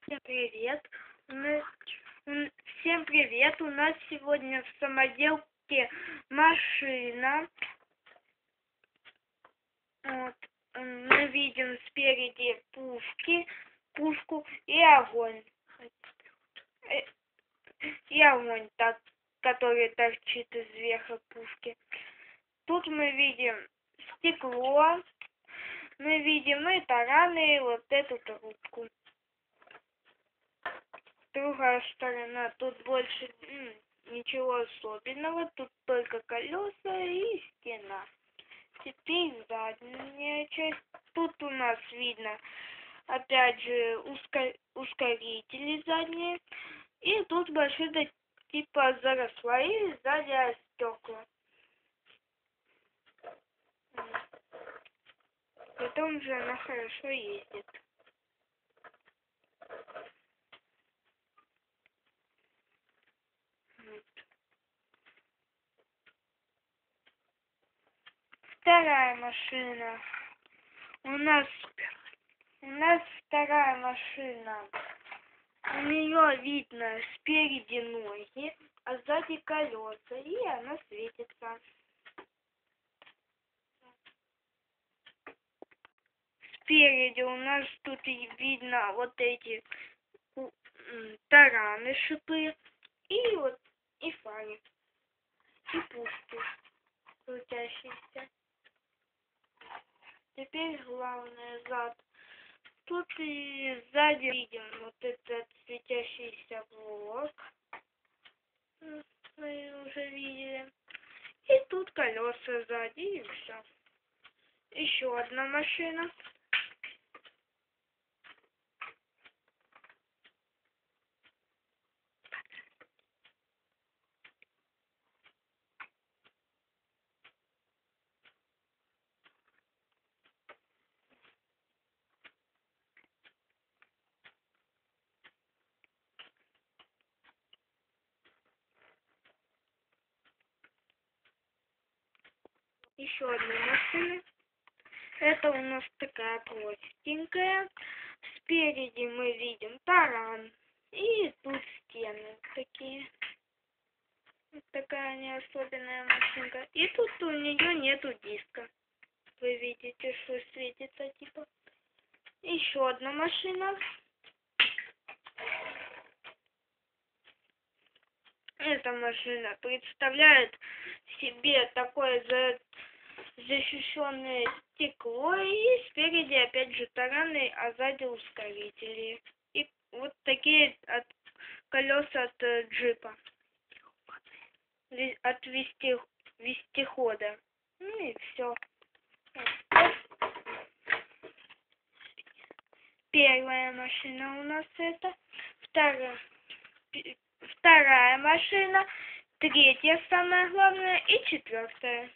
Всем привет! Всем привет! У нас сегодня в самоделке машина. Вот. Мы видим спереди пушку и огонь. И огонь, который торчит из верха пушки. Тут мы видим стекло. Мы видим и тараны, и вот эту трубку. Другая сторона, тут больше ничего особенного, тут только колеса и стена. Теперь задняя часть. Тут у нас видно, опять же, ускорители задние. И тут машина типа заросла, и сзади стекла. Потом же она хорошо ездит. Вторая машина. У нас вторая машина. У нее видно спереди ноги, а сзади колеса, и она светится. Спереди у нас тут видно вот эти тараны, шипы, и вот и фари, и пушки крутящиеся. Теперь главное зад. Тут и сзади видим вот этот светящийся блок. Мы уже видели. И тут колеса сзади, и все. Еще одна машина. Еще одна машина. Это у нас такая простенькая. Спереди мы видим таран. И тут стены такие. Вот такая не особенная машинка. И тут у нее нету диска. Вы видите, что светится типа. Еще одна машина. Эта машина представляет себе такое защищенное стекло, и спереди опять же тараны, а сзади ускорители. И вот такие колеса от джипа, от вездехода. Ну и все. Первая машина у нас это, вторая машина, третья самая главная и четвертая.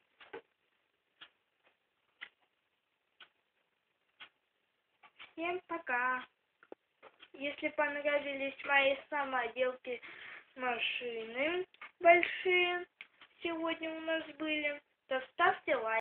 Всем пока! Если понравились мои самоделки машины большие, сегодня у нас были, то ставьте лайк.